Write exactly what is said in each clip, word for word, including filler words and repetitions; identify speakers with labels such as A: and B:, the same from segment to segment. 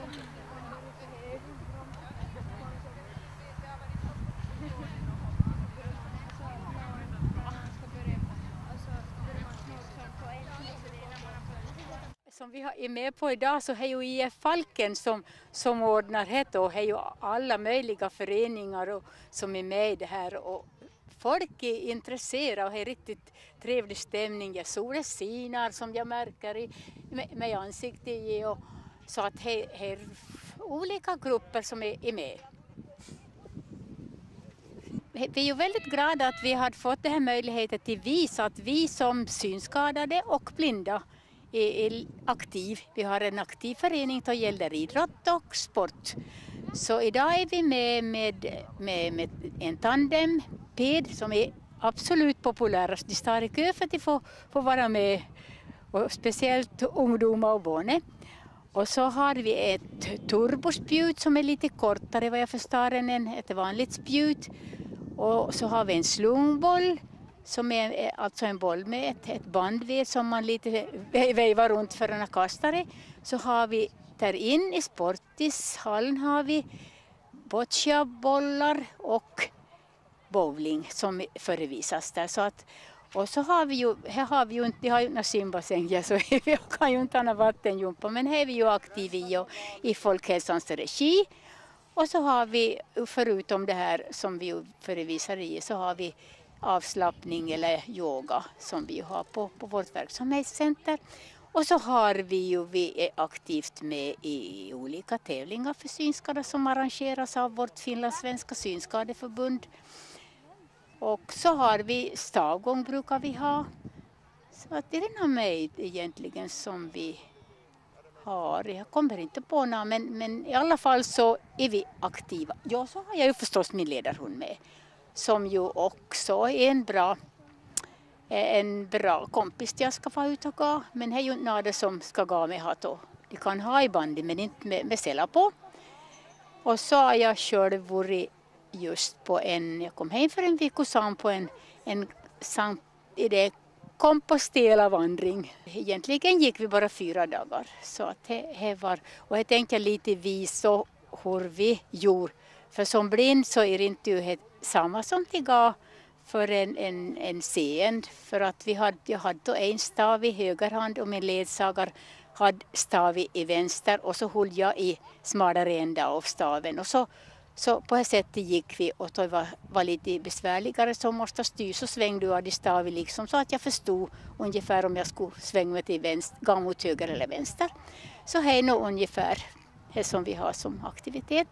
A: Som vi är med på idag så är ju I F Falken som, som ordnar det och är ju alla möjliga föreningar och, som är med i det här. Och folk är intresserade och har riktigt trevlig stämning. Jag solen sinar som jag märker i, med, med ansiktet i. Och, så att det är olika grupper som är, är med. Vi är ju väldigt glada att vi har fått den här möjligheten till visa att vi som synskadade och blinda är aktiv. Vi har en aktiv förening som gäller idrott och sport. Så idag är vi med med, med, med en tandemped som är absolut populärast. De står i kö för att få, få vara med, och speciellt ungdomar och barn. Och så har vi ett turbospjut som är lite kortare vad jag förstår än ett vanligt spjut. Och så har vi en slungboll som är alltså en boll med ett, ett bandved som man lite vevar runt för en kastare. Så har vi där in i sportishallen har vi bocciabollar och bowling som förevisas där. Så att, och så har vi ju, här har vi ju inte, vi har ju några simbassänger så vi kan ju inte ha vattenjumpa, men här är vi ju aktiva i, och, i folkhälsans regi. Och så har vi, förutom det här som vi förevisar i, så har vi avslappning eller yoga som vi har på, på vårt verksamhetscenter. Och så har vi ju, vi är aktivt med i olika tävlingar för synskadade som arrangeras av vårt finlandssvenska synskadeförbund. Och så har vi stavgång brukar vi ha. Så att det är den mig egentligen som vi har. Jag kommer inte på någon, men, men i alla fall så är vi aktiva. Ja, så har jag ju förstås min ledarhund med. Som ju också är en bra, en bra kompis jag ska få ut och gå. Men det är ju inte några som ska gå med hat och de kan ha i bandy men inte med, med sälja på. Och så har jag själv varit just på en, jag kom hem för en vecka sedan på en, en sankt, i det Compostela-vandring. Egentligen gick vi bara fyra dagar. Så att det, det var, och jag tänkte lite visa hur vi gjorde. För som blind så är det inte ju samma som till gav för en, en, en seende. För att vi hade, jag hade en stav i höger hand och min ledsagare hade stav i vänster. Och så höll jag i smalare ända av staven. Och så Så på det sättet gick vi och det var, var lite besvärligare så måste styr så svängde jag i staven liksom så att jag förstod ungefär om jag skulle svänga mig till vänster, gå mot höger eller vänster. Så här är nog ungefär det som vi har som aktivitet.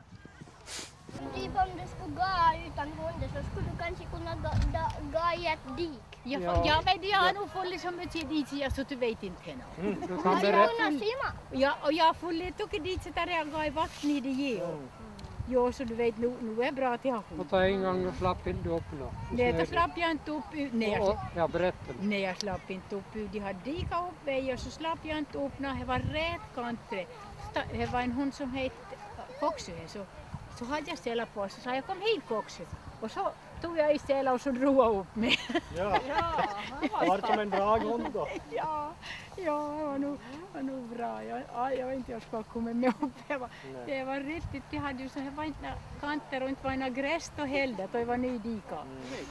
B: Typ om du skulle gå utan hunden så skulle du kanske kunna gå, gå i ett dik.
A: Jag, ja. jag vet jag har nog fått liksom mycket dit så du vet inte henne.
C: Mm, du
B: Man
C: kan
B: skulle
C: berätta.
B: kunna simma.
A: Ja, och jag har fått tycka dit så där jag går i vatten i det ge. Jo, så du vet, nu, nu är det bra att jag har hund.
C: Och ta en gång och slapp inte upp nu.
A: Nej, då slapp jag inte upp. Nej, jag,
C: jag berättar.
A: nej, jag slapp inte upp. De hade dikat upp mig och så slapp jag inte upp. Det var rätt kantre. Det var en hund som hette Koksö. Så, så hade jag ställt på så sa jag kom hit Koksö. Och så tog jag i stället och så drog jag upp mig.
D: Ja, det var som en draghund då.
A: Ja, ja, det var nog, var nog bra. Jag, jag vet inte, jag ska komma med upp. Det var, det var riktigt, det hade ju så här var inte kanter och inte var några gräs och heller. Det var nydika. Mm.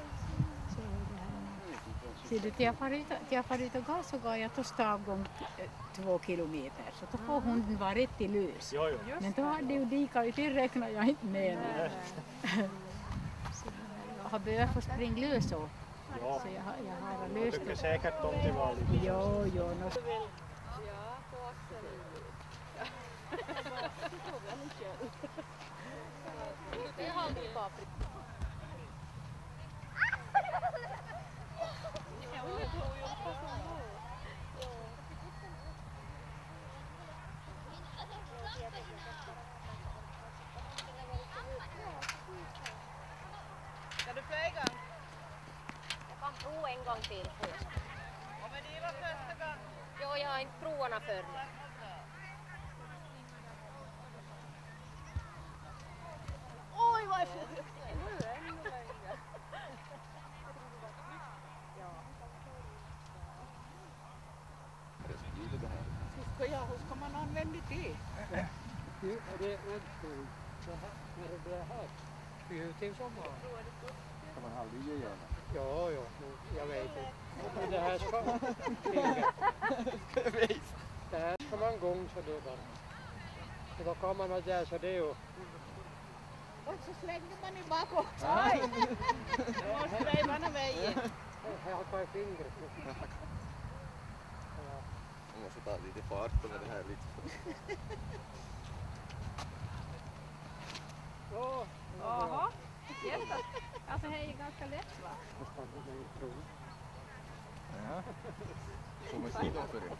A: Så det, till jag far ut, till jag far ut och gav så gav jag till stavgång två kilometer. Så då får hunden vara riktigt lös.
D: Jo, jo.
A: Men då hade ju dika, det räknar jag inte med. Jag har börjat få springa lös och
D: Ja.
A: så jag har, jag har
D: Jag
A: löst
D: tycker
A: det.
D: säkert om det var lite.
A: Jo, jo. No.
E: Ska du flyga?
F: Jag kan prova en gång till först.
E: Ja, men det var första gången.
F: Jo, jag har inte provat förr.
B: Oj, vad är för högt.
E: Ja, hur ska man använda det?
C: Det är utslut. När det blir här. Det är ju till sommar.
G: Kan man aldrig göra?
C: Ja, ja. Jag vet inte. Men det här ska... Det här ska man gång så då bara. Det var kan man att göra så det ju.
E: Och så slänger man i bakåt. Aj! Det måste det vara vägen.
C: Jag har tagit fingret.
G: Man måste ta lite fart på det här lite.
C: Ja.
F: Jaha, jätte. Alltså det är ju ganska lätt va?
G: Ja. Får man se då för det?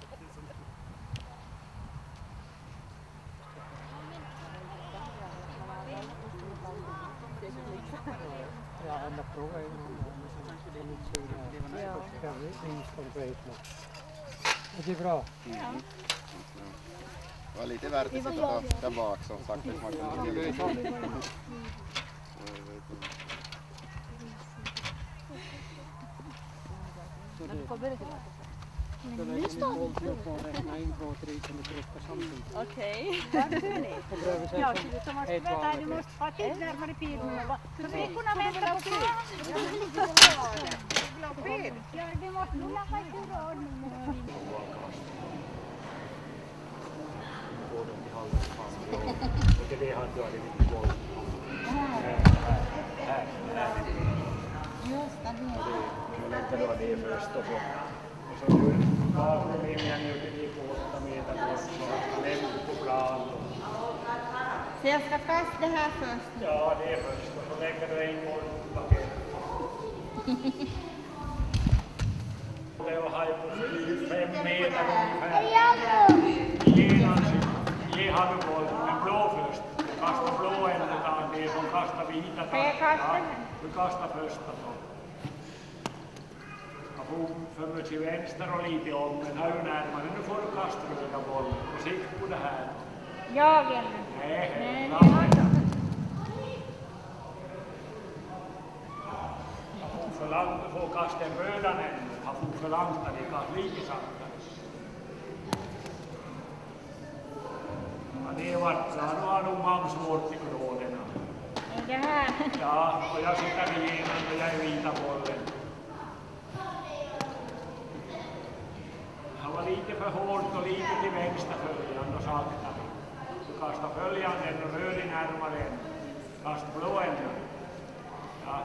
C: Ja, Anna provar ju någon gång. Det är bra.
G: Mm. Det var lite värt att sitta där bak som sagt. Man kan inte göra det.
F: Okej.
A: Ja, så måste vänta, du måste ha tid närmare pilen. Så flickorna väntar på pilen. Ja, det måste nog lappa i tur ordning.
D: Inte det han gör det lite boll. Här, här, här.
B: Just det.
D: Jag lägger då det först och så. Och så nu var problemen nu till det på åtta meter bort. Så lämnar på plan.
B: Så jag ska kasta det här först?
D: Ja, det är först. Och så lägger du en boll på paket. Det var här på fem meter ungefär. Ge han boll, men blå först. Kasta blå änden utan det som kastar vita.
A: Ska jag kasta?
D: Ja, du kastar första så. Jag får för mig till vänster och lite om, men här är närmare. Nu får du kasta röda bollen. Och sikt på det här.
A: Jag eller?
D: Nej,
A: Nej,
D: fram
A: jag
D: med. Jag får för långt, du får kasta en röda änden. Jag får för långt när det kastar lite sakta. Ja, det var bra. Nu har nog man svårt i klåderna.
A: Det här.
D: Ja, och jag sitter igenom och jag är vita bollen. Han var lite för hårt och lite till vänster följande och sakta. Du kastar följande och rör dig närmare än. Kasta blå ännu. Ja.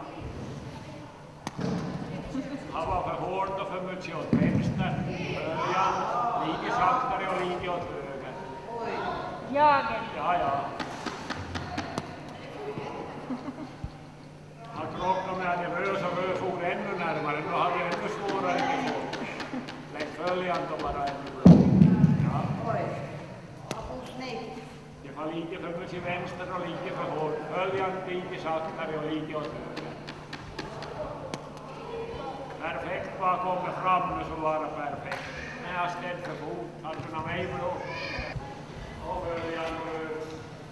D: Han var för hårt och för mycket åt vänster. Följande, lite saktare och lite åt höger.
A: Jag eller?
D: Ja, ja. Han krockade med att jag rös och rös for ännu närmare. Nu hade jag ännu svårare till folk. Lägg följande och bara ännu bra. Ja. Det var lite för mycket vänster och lite för hårt. Följande lite saktare och lite åt höger. Perfekt bakom och fram nu så var det perfekt. När jag ställde för fot, hade du mig blå. Och följande rös.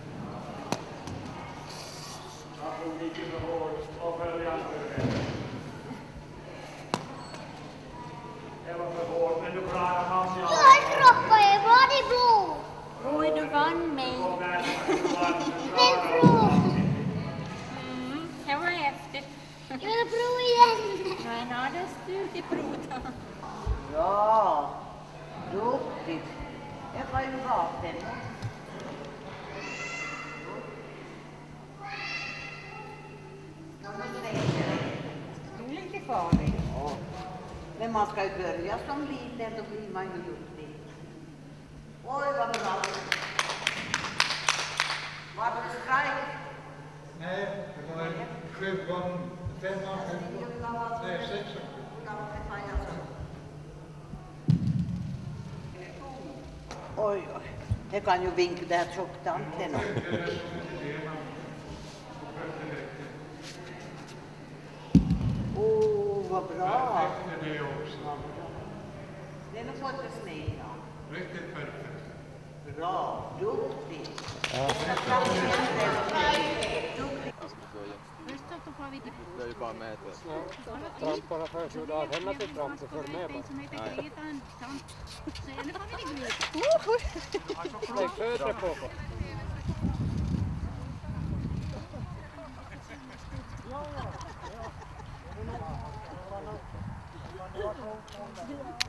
D: Jag får lite för hårt och följande rös. Det var för hårt, men du klarar man sig.
B: Jag droppade i body blue.
A: Oj, du vann mig.
B: Men prov.
A: Mm, det var häftigt.
B: Jag vill prova igen.
A: Nej, nu har det styrt i proten.
H: Ja, duktigt. Det var ju vapen. Det är lite farligt. Ja. Men man ska ju börja som liten, då blir man ju duktig. Oj, vad bra. Var det strejk?
I: Nej, det var en sjuan, femman, sjuan, nej, sexan.
H: Oj, oj. Det kan ju vinka där tjocktanten. Åh, oh, vad bra.
I: Det är också.
H: Det är nog fått det sneda.
I: Riktigt perfekt.
H: Bra, duktig.
G: Ja.
H: Duktig.
G: som du börjar.
E: Först så får vi till
G: Det är ju bara meter.
C: Tramporna förs ju där. Henne till trampor för med bara.
E: som heter Gretan. Så nu får vi till Gryt.
C: Lägg fötter på. Ja, ja.